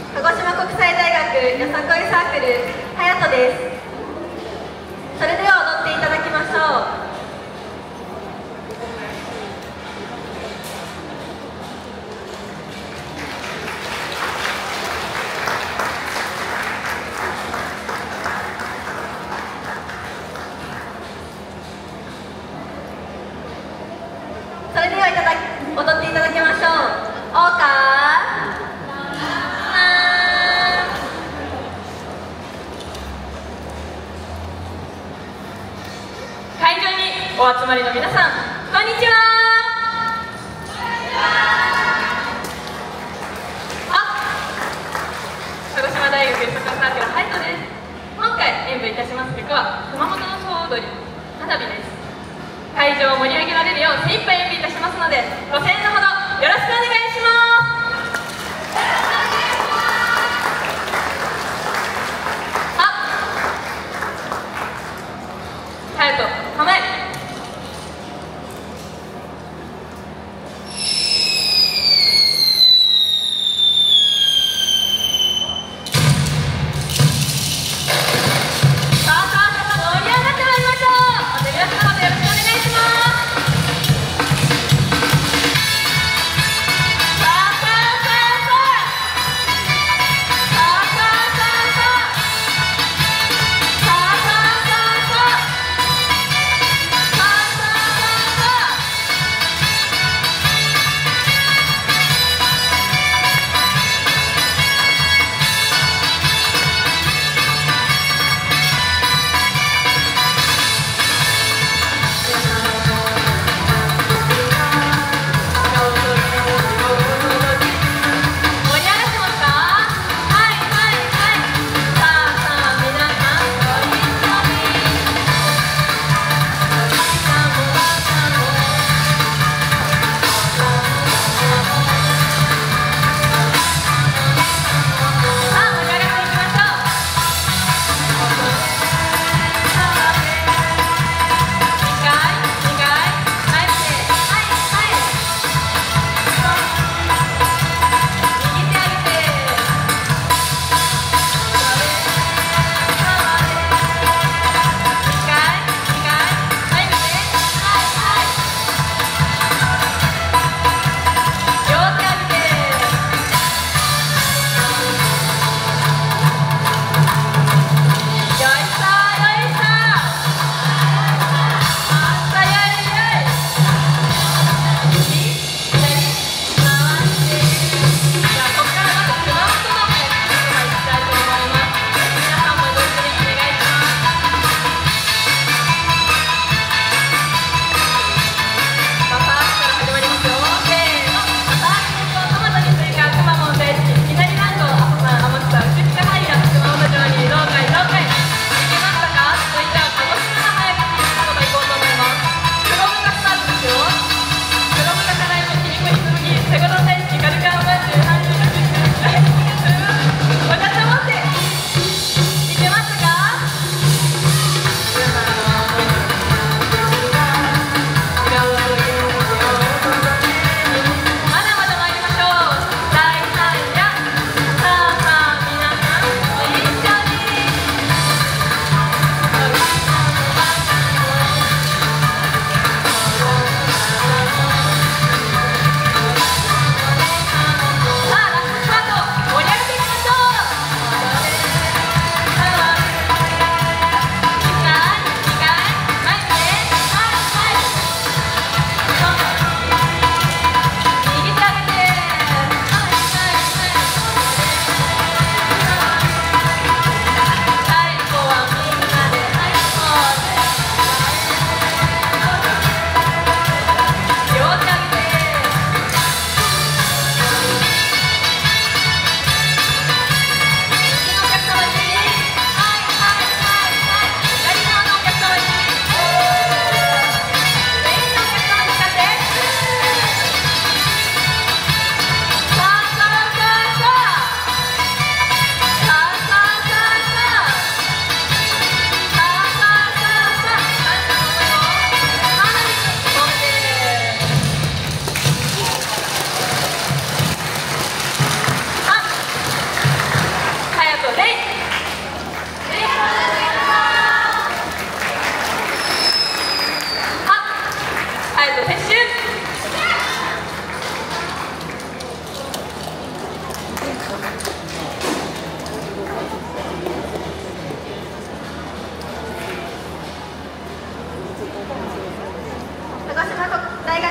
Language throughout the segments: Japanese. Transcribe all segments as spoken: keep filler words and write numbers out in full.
鹿児島国際大学よさこいサークルはやとです。それでは踊っていただきましょう。それではいただき踊っていただきましょう。おうか会場にお集まりの皆さん、こんにちは。鹿児島大学よさこいサークルはやとです。今回演舞いたします曲は熊本の総踊り花火です。会場を盛り上げられるよう精一杯演舞いたしますので、ご声援のほどよろしくお願いします。あ、はやと構え。さあ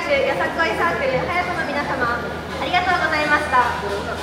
手よさこいサークルはやとの皆様、ありがとうございました。